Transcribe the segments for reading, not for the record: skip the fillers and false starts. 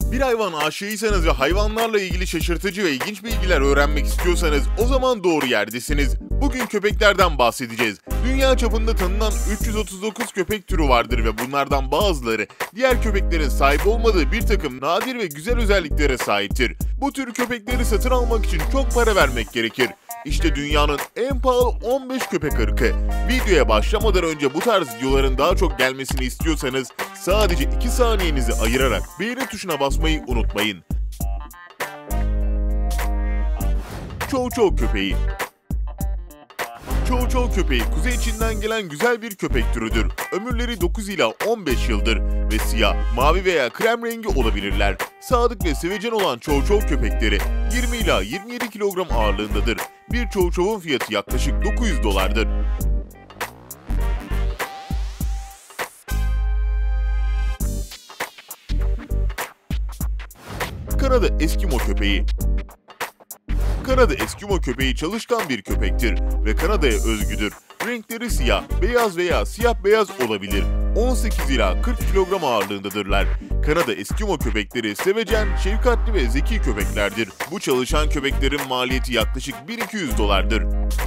Bir hayvan aşığıysanız ve hayvanlarla ilgili şaşırtıcı ve ilginç bilgiler öğrenmek istiyorsanız o zaman doğru yerdesiniz. Bugün köpeklerden bahsedeceğiz. Dünya çapında tanınan 339 köpek türü vardır ve bunlardan bazıları diğer köpeklerin sahip olmadığı bir takım nadir ve güzel özelliklere sahiptir. Bu tür köpekleri satın almak için çok para vermek gerekir. İşte dünyanın en pahalı 15 köpek ırkı. Videoya başlamadan önce bu tarz videoların daha çok gelmesini istiyorsanız sadece 2 saniyenizi ayırarak beğeni tuşuna basmayı unutmayın. Chow Chow köpeği. Chow Chow köpeği Kuzey Çin'den gelen güzel bir köpek türüdür. Ömürleri 9 ila 15 yıldır ve siyah, mavi veya krem rengi olabilirler. Sadık ve sevecen olan Chow Chow köpekleri 20 ila 27 kilogram ağırlığındadır. Bir Chow Chow'un fiyatı yaklaşık $900'dır. Kanada Eskimo köpeği. Kanada Eskimo köpeği çalışkan bir köpektir ve Kanada'ya özgüdür. Renkleri siyah, beyaz veya siyah beyaz olabilir. 18 ila 40 kilogram ağırlığındadırlar. Kanada Eskimo köpekleri sevecen, şefkatli ve zeki köpeklerdir. Bu çalışan köpeklerin maliyeti yaklaşık $1200'dır.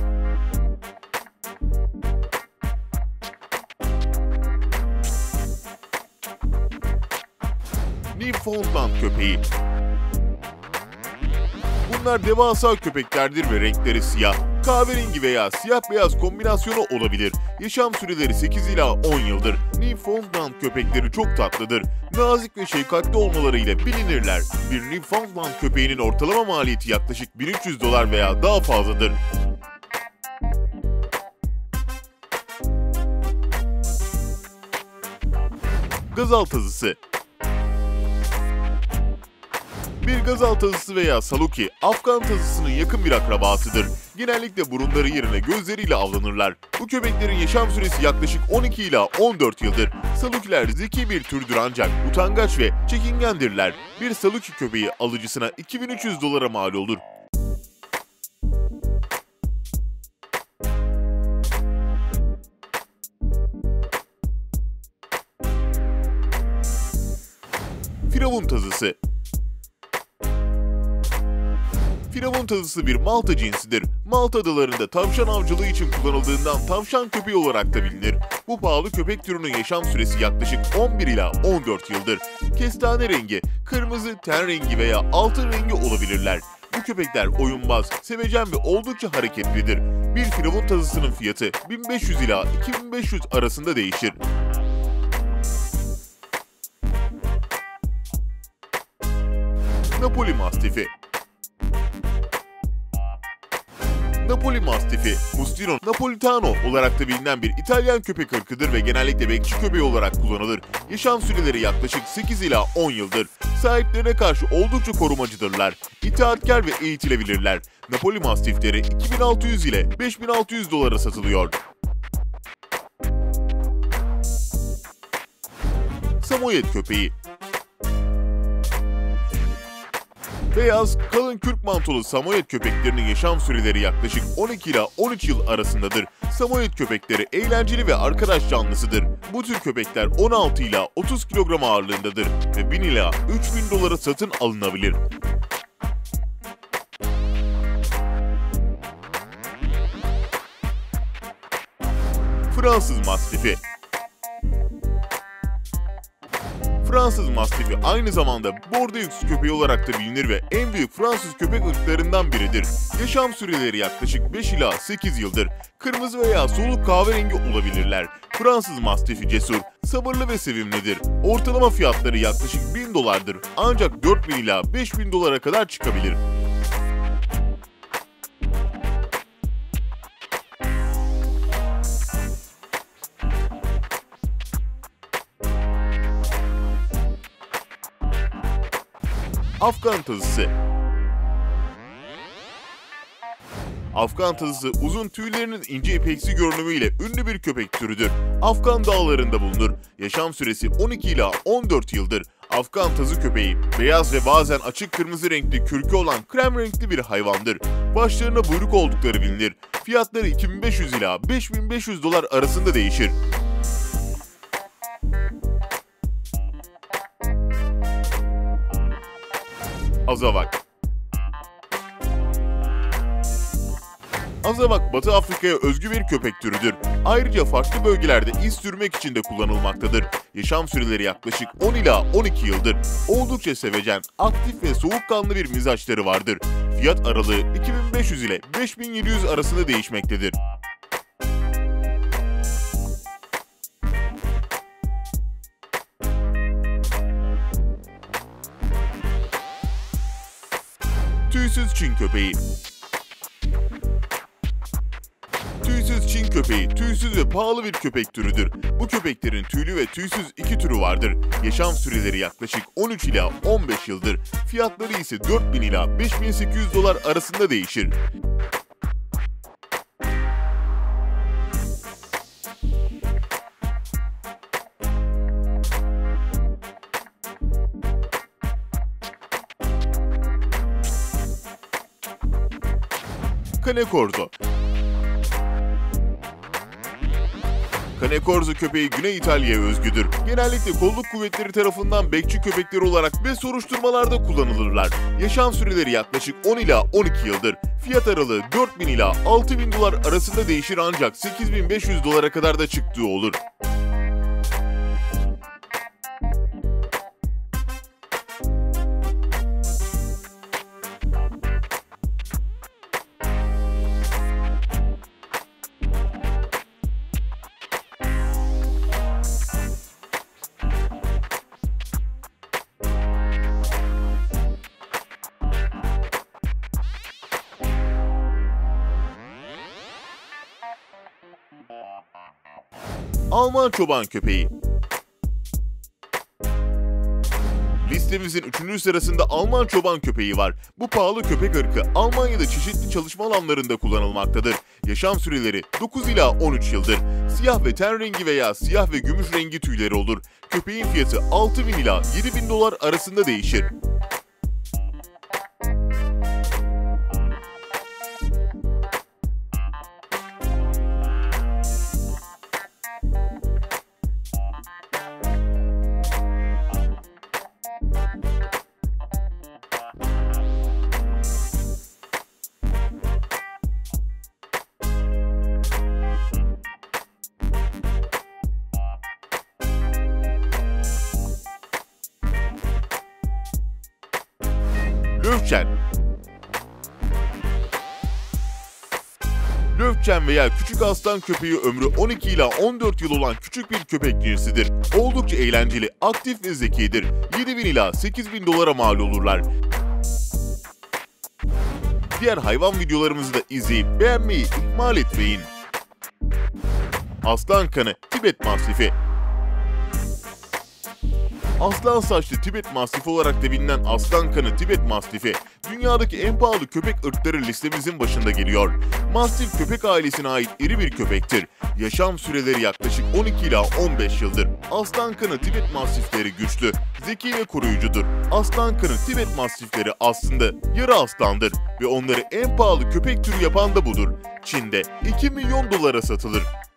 Newfoundland köpeği. Bunlar devasa köpeklerdir ve renkleri siyah, kahverengi veya siyah-beyaz kombinasyonu olabilir. Yaşam süreleri 8 ila 10 yıldır. Newfoundland köpekleri çok tatlıdır. Nazik ve şefkatli olmaları ile bilinirler. Bir Newfoundland köpeğinin ortalama maliyeti yaklaşık $1300 veya daha fazladır. Gazal tazısı. Bir gazal tazısı veya saluki, Afgan tazısının yakın bir akrabasıdır. Genellikle burunları yerine gözleriyle avlanırlar. Bu köpeklerin yaşam süresi yaklaşık 12 ila 14 yıldır. Salukiler zeki bir türdür ancak utangaç ve çekingendirler. Bir saluki köpeği alıcısına $2300'a mal olur. Firavun tazısı. Firavun tazısı bir Malta cinsidir. Malta adalarında tavşan avcılığı için kullanıldığından tavşan köpeği olarak da bilinir. Bu pahalı köpek türünün yaşam süresi yaklaşık 11 ila 14 yıldır. Kestane rengi, kırmızı, ten rengi veya altın rengi olabilirler. Bu köpekler oyunbaz, sevecen ve oldukça hareketlidir. Bir firavun tazısının fiyatı 1500 ila 2500 arasında değişir. Napoli Mastifi. Napoli Mastifi, Mustino Napolitano olarak da bilinen bir İtalyan köpek ırkıdır ve genellikle bekçi köpeği olarak kullanılır. Yaşam süreleri yaklaşık 8 ila 10 yıldır. Sahiplerine karşı oldukça korumacıdırlar. İtaatkar ve eğitilebilirler. Napoli Mastifleri 2600 ile $5600'a satılıyor. Samoyed köpeği. Beyaz, kalın kürk mantolu Samoyed köpeklerinin yaşam süreleri yaklaşık 12 ila 13 yıl arasındadır. Samoyed köpekleri eğlenceli ve arkadaş canlısıdır. Bu tür köpekler 16 ila 30 kilogram ağırlığındadır ve 1000 ila $3000'a satın alınabilir. Fransız Mastifi. Fransız Mastifi aynı zamanda Bordeaux köpeği olarak da bilinir ve en büyük Fransız köpek ırklarından biridir. Yaşam süreleri yaklaşık 5 ila 8 yıldır. Kırmızı veya soluk kahverengi olabilirler. Fransız Mastifi cesur, sabırlı ve sevimlidir. Ortalama fiyatları yaklaşık $1000'dır ancak 4000 ila $5000'a kadar çıkabilir. Afgan tazısı. Afgan tazısı uzun tüylerinin ince ipeksi görünümüyle ünlü bir köpek türüdür. Afgan dağlarında bulunur. Yaşam süresi 12 ila 14 yıldır. Afgan tazı köpeği, beyaz ve bazen açık kırmızı renkli kürkü olan krem renkli bir hayvandır. Başlarına buyruk oldukları bilinir. Fiyatları 2500 ila $5500 arasında değişir. Azawak. Azawak, Batı Afrika'ya özgü bir köpek türüdür. Ayrıca farklı bölgelerde iz sürmek için de kullanılmaktadır. Yaşam süreleri yaklaşık 10 ila 12 yıldır. Oldukça sevecen, aktif ve soğukkanlı bir mizaçları vardır. Fiyat aralığı 2500 ile 5700 arasında değişmektedir. Tüysüz Çin köpeği. Tüysüz Çin köpeği, tüysüz ve pahalı bir köpek türüdür. Bu köpeklerin tüylü ve tüysüz iki türü vardır. Yaşam süreleri yaklaşık 13 ila 15 yıldır. Fiyatları ise 4000 ila 5800 dolar arasında değişir. Cane Corso. Cane Corso köpeği Güney İtalya'ya özgüdür. Genellikle kolluk kuvvetleri tarafından bekçi köpekleri olarak ve soruşturmalarda kullanılırlar. Yaşam süreleri yaklaşık 10 ila 12 yıldır. Fiyat aralığı 4000 ila 6000 dolar arasında değişir ancak 8500 dolara kadar da çıktığı olur. Alman çoban köpeği. Listemizin 3. sırasında Alman çoban köpeği var. Bu pahalı köpek ırkı Almanya'da çeşitli çalışma alanlarında kullanılmaktadır. Yaşam süreleri 9 ila 13 yıldır. Siyah ve ten rengi veya siyah ve gümüş rengi tüyleri olur. Köpeğin fiyatı 6000 ila 7000 dolar arasında değişir. Löfçen. Löfçen veya küçük aslan köpeği ömrü 12 ila 14 yıl olan küçük bir köpek cinsidir. Oldukça eğlenceli, aktif ve zekidir. 7000 ila 8000 dolara mal olurlar. Diğer hayvan videolarımızı da izleyip beğenmeyi ihmal etmeyin. Aslan kanı Tibet Mastifi. Aslan saçlı Tibet Mastifi olarak da bilinen aslan kanı Tibet Mastifi, dünyadaki en pahalı köpek ırkları listemizin başında geliyor. Mastif köpek ailesine ait iri bir köpektir. Yaşam süreleri yaklaşık 12 ila 15 yıldır. Aslan kanı Tibet Mastifleri güçlü, zeki ve koruyucudur. Aslan kanı Tibet Mastifleri aslında yarı aslandır ve onları en pahalı köpek türü yapan da budur. Çin'de 2 milyon dolara satılır.